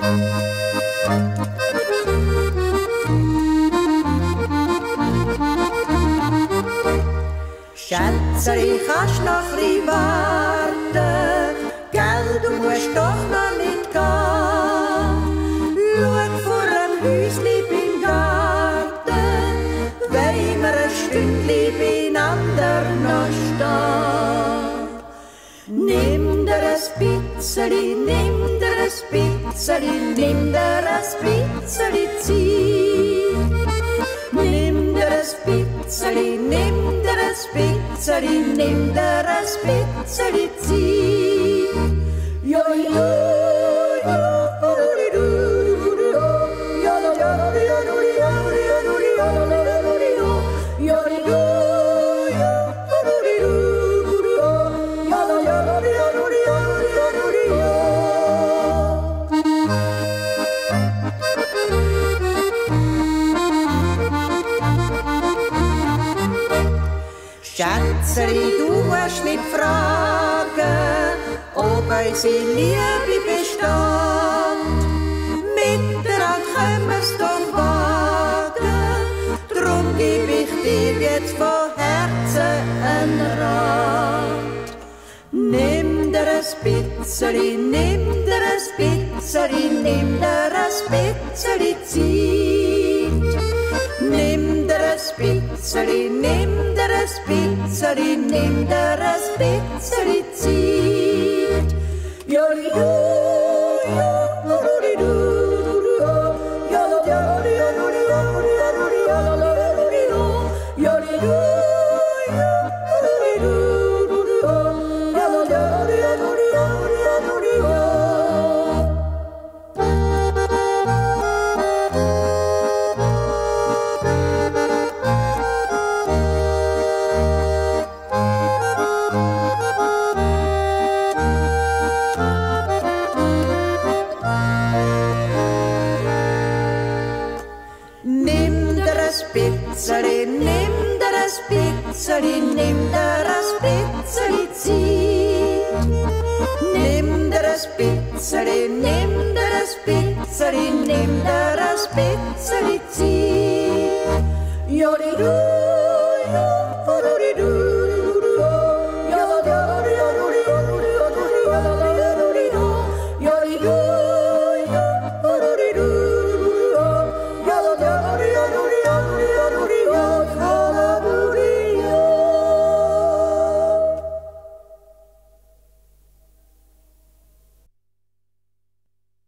Schätzeli, kannst noch ein warten, gell, du musst doch noch nicht gehen. Schau vor dem Häusli beim Garten, wollen wir ein Stündli beieinander noch stehen. Nimm dir ein Pizzeli, nimm dir ein Pizzeli, nimm dir ein Pizzeli Zeit. Nimm dir ein Pizzeli, nimm dir ein Pizzeli, nimm dir ein Pizzeli Zeit. Ja, ja, ja, Schätzeli, du musst nicht fragen, ob unsere Liebe besteht. Miteinander können wir's doch wagen, drum geb ich dir jetzt von Herzen einen Rat. Nimm dir ein Pizzeli, nimm dir ein Pizzeli, nimm dir ein Pizzeli Zeit. Nimm dir ein Pizzeli, nimm dir ein Pizzeli, nimm dir ein Pizzeli Zeit. Ja, ja, ja, Pizzeli, nimm dir ein Pizzeli, nimm dir ein Pizzeli Zeit. Nimm dir ein Pizzeli, nimm dir ein Pizzeli, nimm dir ein Pizzeli Zeit. Ja, ja, ja.